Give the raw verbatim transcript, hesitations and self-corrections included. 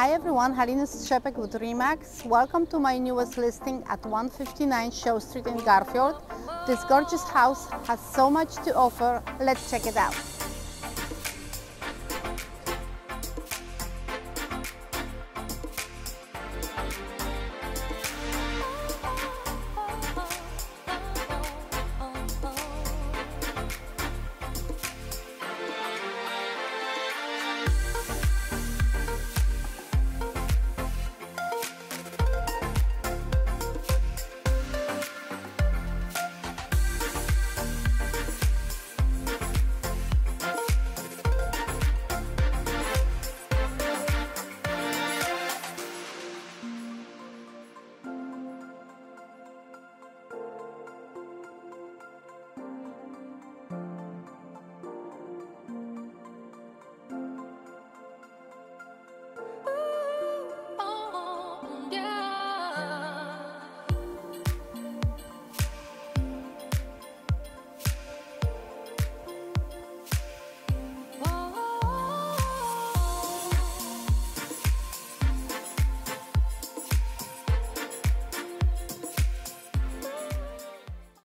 Hi everyone, Halina Szczepek with Remax. Welcome to my newest listing at one fifty-nine Show Street in Garfield. This gorgeous house has so much to offer. Let's check it out.